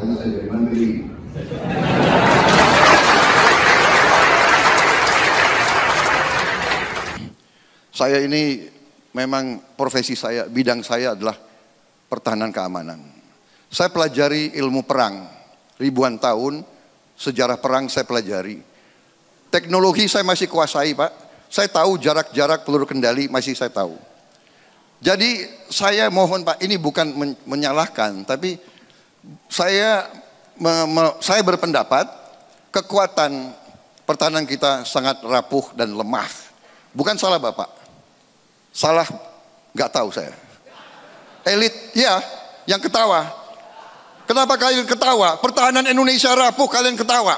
Makanya saya jadi menteri. Saya ini memang profesi saya, bidang saya adalah pertahanan keamanan. Saya pelajari ilmu perang, ribuan tahun, sejarah perang saya pelajari. Teknologi saya masih kuasai, Pak. Saya tahu jarak-jarak peluru kendali, masih saya tahu. Jadi saya mohon Pak, ini bukan menyalahkan, tapi saya berpendapat kekuatan pertahanan kita sangat rapuh dan lemah. Bukan salah Bapak, salah nggak tahu saya. Elit, ya, yang ketawa. Kenapa kalian ketawa? Pertahanan Indonesia rapuh, kalian ketawa.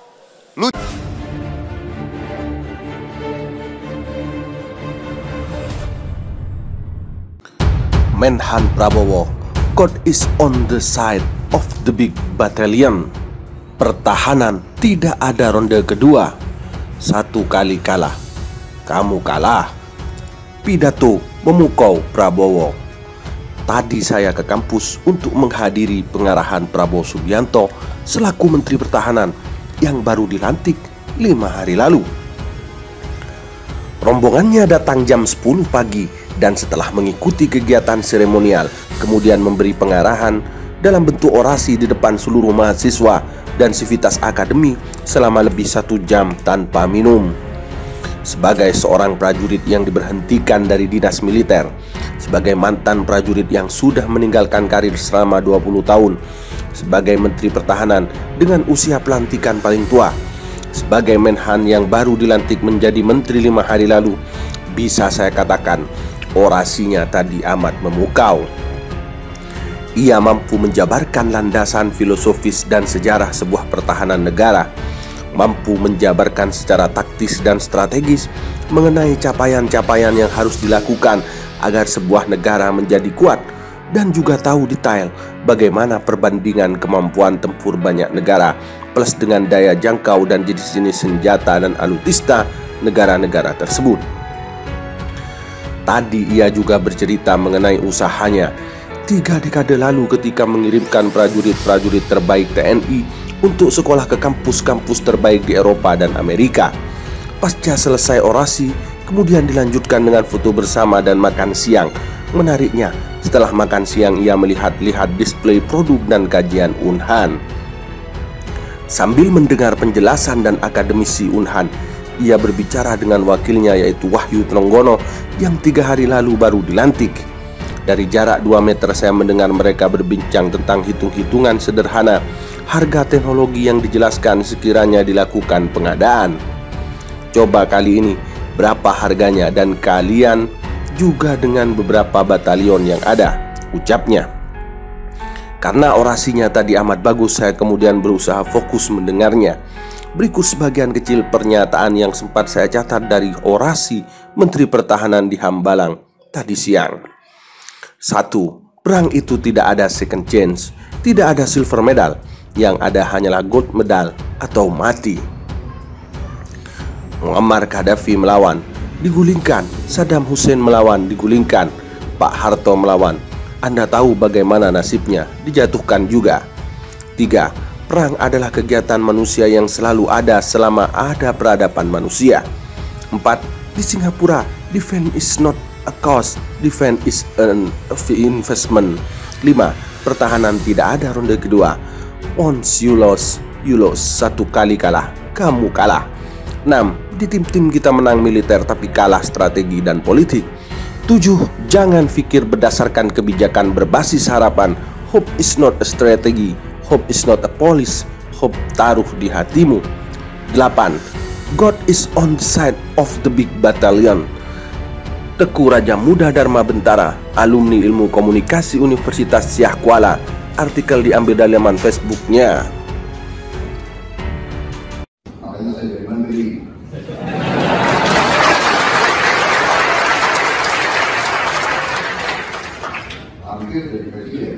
Menhan Prabowo, God is on the side of the big battalion. Pertahanan tidak ada ronde kedua. Satu kali kalah, kamu kalah. Pidato memukau Prabowo. Tadi saya ke kampus untuk menghadiri pengarahan Prabowo Subianto selaku Menteri Pertahanan yang baru dilantik 5 hari lalu. Rombongannya datang jam 10 pagi dan setelah mengikuti kegiatan seremonial, kemudian memberi pengarahan dalam bentuk orasi di depan seluruh mahasiswa dan sivitas akademi selama lebih 1 jam tanpa minum. Sebagai seorang prajurit yang diberhentikan dari dinas militer, sebagai mantan prajurit yang sudah meninggalkan karir selama 20 tahun, sebagai Menteri Pertahanan dengan usia pelantikan paling tua, sebagai Menhan yang baru dilantik menjadi Menteri 5 hari lalu, bisa saya katakan orasinya tadi amat memukau. Ia mampu menjabarkan landasan filosofis dan sejarah sebuah pertahanan negara, mampu menjabarkan secara taktis dan strategis mengenai capaian-capaian yang harus dilakukan agar sebuah negara menjadi kuat, dan juga tahu detail bagaimana perbandingan kemampuan tempur banyak negara plus dengan daya jangkau dan jenis-jenis senjata dan alutsista negara-negara tersebut. Tadi ia juga bercerita mengenai usahanya 3 dekade lalu ketika mengirimkan prajurit-prajurit terbaik TNI untuk sekolah ke kampus-kampus terbaik di Eropa dan Amerika. Pasca selesai orasi, kemudian dilanjutkan dengan foto bersama dan makan siang. Menariknya, setelah makan siang ia melihat-lihat display produk dan kajian Unhan. Sambil mendengar penjelasan dan akademisi Unhan, ia berbicara dengan wakilnya yaitu Wahyu Trenggono yang 3 hari lalu baru dilantik. Dari jarak 2 meter saya mendengar mereka berbincang tentang hitung-hitungan sederhana harga teknologi yang dijelaskan sekiranya dilakukan pengadaan. Coba kali ini berapa harganya dan kalian juga dengan beberapa batalion yang ada, ucapnya. Karena orasinya tadi amat bagus, saya kemudian berusaha fokus mendengarnya. Berikut sebagian kecil pernyataan yang sempat saya catat dari orasi Menteri Pertahanan di Hambalang tadi siang. 1. Perang itu tidak ada second chance, tidak ada silver medal, yang ada hanyalah gold medal atau mati. Muammar Gaddafi melawan, digulingkan. Saddam Hussein melawan, digulingkan. Pak Harto melawan, Anda tahu bagaimana nasibnya, dijatuhkan juga. 3. Perang adalah kegiatan manusia yang selalu ada selama ada peradaban manusia. 4. Di Singapura, defense is not a cost, defense is an investment. 5. Pertahanan tidak ada ronde kedua. Once you lose, you lose. 1 kali kalah, kamu kalah. 6. Di tim-tim kita menang militer tapi kalah strategi dan politik. 7. Jangan pikir berdasarkan kebijakan berbasis harapan. Hope is not a strategy, hope is not a policy. Hope taruh di hatimu. 8. God is on the side of the big battalion. Teguh Raja Muda Dharma Bentara, alumni Ilmu Komunikasi Universitas Syah Kuala. Artikel diambil dari laman Facebooknya. Makanya saya jadi menteri. Hampir jadi presiden.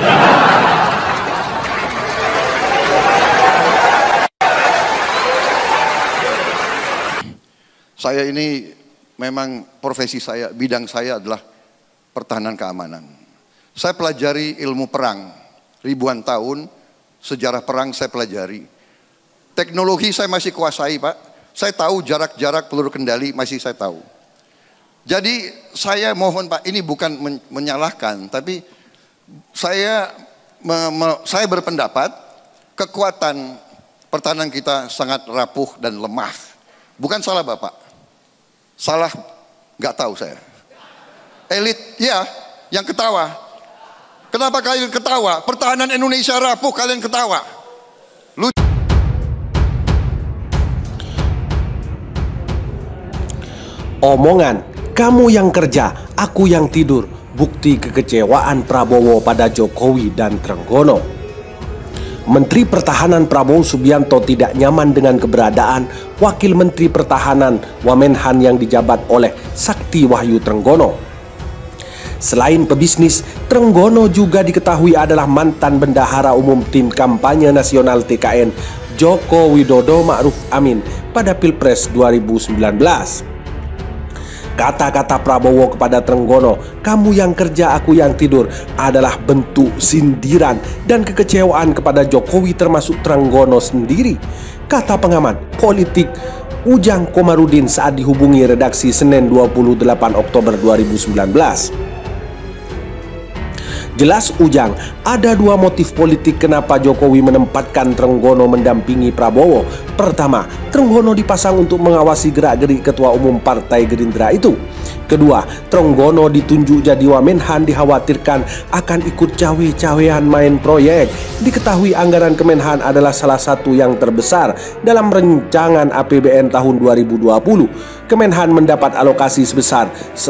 Saya ini memang profesi saya, bidang saya adalah pertahanan keamanan. Saya pelajari ilmu perang ribuan tahun, sejarah perang saya pelajari. Teknologi saya masih kuasai, Pak. Saya tahu jarak-jarak peluru kendali masih saya tahu. Jadi saya mohon Pak, ini bukan menyalahkan, tapi saya berpendapat kekuatan pertahanan kita sangat rapuh dan lemah. Bukan salah Bapak, salah nggak tahu saya. Elit, ya, yang ketawa. Kenapa kalian ketawa? Pertahanan Indonesia rapuh, kalian ketawa. Omongan, kamu yang kerja, aku yang tidur, bukti kekecewaan Prabowo pada Jokowi dan Trenggono. Menteri Pertahanan Prabowo Subianto tidak nyaman dengan keberadaan Wakil Menteri Pertahanan Wamenhan yang dijabat oleh Sakti Wahyu Trenggono. Selain pebisnis, Trenggono juga diketahui adalah mantan Bendahara Umum Tim Kampanye Nasional TKN Joko Widodo Ma'ruf Amin pada Pilpres 2019. Kata-kata Prabowo kepada Trenggono, kamu yang kerja, aku yang tidur, adalah bentuk sindiran dan kekecewaan kepada Jokowi termasuk Trenggono sendiri. Kata pengamat politik Ujang Komarudin saat dihubungi redaksi Senin 28 Oktober 2019. Jelas Ujang, ada dua motif politik kenapa Jokowi menempatkan Trenggono mendampingi Prabowo. Pertama, Trenggono dipasang untuk mengawasi gerak-gerik Ketua Umum Partai Gerindra itu. Kedua, Trenggono ditunjuk jadi Wamenhan dikhawatirkan akan ikut cawe-cawean main proyek. Diketahui anggaran Kemenhan adalah salah satu yang terbesar dalam rencangan APBN tahun 2020. Kemenhan mendapat alokasi sebesar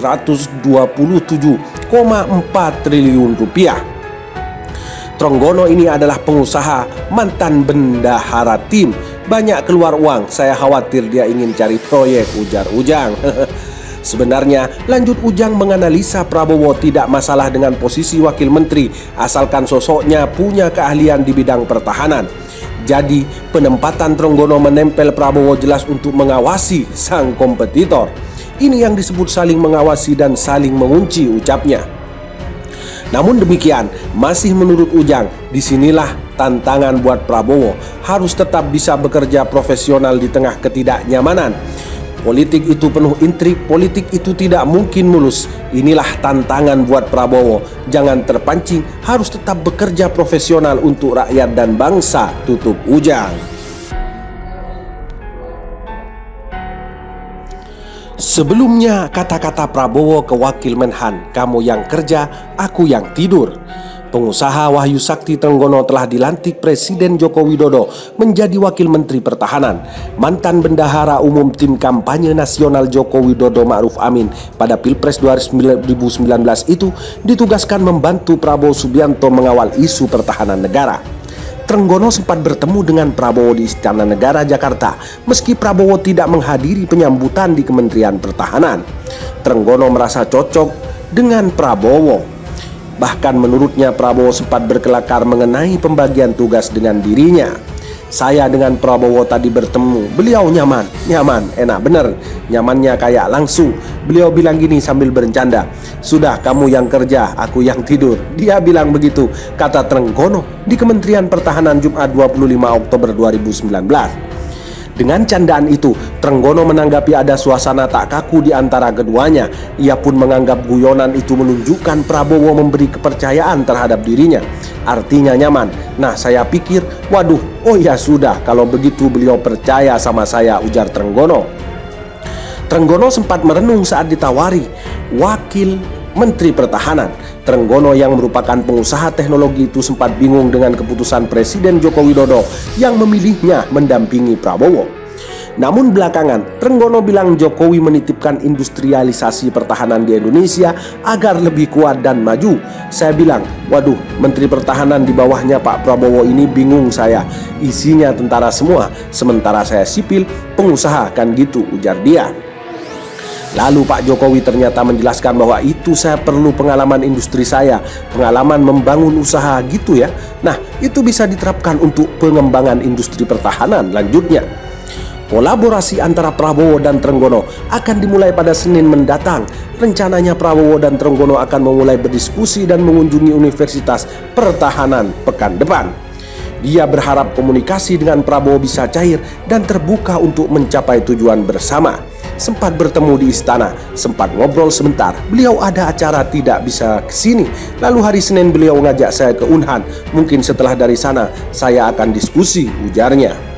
127,4 triliun rupiah. Trenggono ini adalah pengusaha, mantan bendahara tim, banyak keluar uang, saya khawatir dia ingin cari proyek, ujar Ujang. Sebenarnya, lanjut Ujang menganalisa Prabowo tidak masalah dengan posisi wakil menteri, asalkan sosoknya punya keahlian di bidang pertahanan. Jadi, penempatan Trenggono menempel Prabowo jelas untuk mengawasi sang kompetitor. Ini yang disebut saling mengawasi dan saling mengunci, ucapnya. Namun demikian, masih menurut Ujang, disinilah tantangan buat Prabowo, harus tetap bisa bekerja profesional di tengah ketidaknyamanan. Politik itu penuh intrik, politik itu tidak mungkin mulus. Inilah tantangan buat Prabowo. Jangan terpancing, harus tetap bekerja profesional untuk rakyat dan bangsa, tutup Ujang. Sebelumnya, kata-kata Prabowo ke Wakil Menhan, kamu yang kerja, aku yang tidur. Pengusaha Wahyu Sakti Trenggono telah dilantik Presiden Joko Widodo menjadi Wakil Menteri Pertahanan. Mantan Bendahara Umum Tim Kampanye Nasional Joko Widodo Ma'ruf Amin pada Pilpres 2019 itu ditugaskan membantu Prabowo Subianto mengawal isu pertahanan negara. Trenggono sempat bertemu dengan Prabowo di Istana Negara Jakarta, meski Prabowo tidak menghadiri penyambutan di Kementerian Pertahanan. Trenggono merasa cocok dengan Prabowo. Bahkan menurutnya Prabowo sempat berkelakar mengenai pembagian tugas dengan dirinya. Saya dengan Prabowo tadi bertemu, beliau nyaman, enak bener, nyamannya kayak langsung. Beliau bilang gini sambil bercanda, sudah kamu yang kerja, aku yang tidur. Dia bilang begitu, kata Trenggono di Kementerian Pertahanan Jumat 25 Oktober 2019. Dengan candaan itu, Trenggono menanggapi ada suasana tak kaku di antara keduanya. Ia pun menganggap guyonan itu menunjukkan Prabowo memberi kepercayaan terhadap dirinya. Artinya nyaman. Nah, saya pikir, waduh, oh ya sudah, kalau begitu beliau percaya sama saya, ujar Trenggono. Trenggono sempat merenung saat ditawari Wakil Menteri Pertahanan. Trenggono yang merupakan pengusaha teknologi itu sempat bingung dengan keputusan Presiden Joko Widodo yang memilihnya mendampingi Prabowo. Namun belakangan, Trenggono bilang Jokowi menitipkan industrialisasi pertahanan di Indonesia agar lebih kuat dan maju. Saya bilang, waduh, Menteri Pertahanan di bawahnya Pak Prabowo ini bingung saya. Isinya tentara semua, sementara saya sipil, pengusaha, kan gitu, ujar dia. Lalu Pak Jokowi ternyata menjelaskan bahwa itu saya perlu pengalaman industri saya, pengalaman membangun usaha gitu ya. Nah, itu bisa diterapkan untuk pengembangan industri pertahanan, lanjutnya. Kolaborasi antara Prabowo dan Trenggono akan dimulai pada Senin mendatang. Rencananya Prabowo dan Trenggono akan memulai berdiskusi dan mengunjungi Universitas Pertahanan pekan depan. Dia berharap komunikasi dengan Prabowo bisa cair dan terbuka untuk mencapai tujuan bersama. Sempat bertemu di istana, sempat ngobrol sebentar. Beliau ada acara tidak bisa kesini. Lalu hari Senin beliau ngajak saya ke Unhan. Mungkin setelah dari sana saya akan diskusi, ujarnya.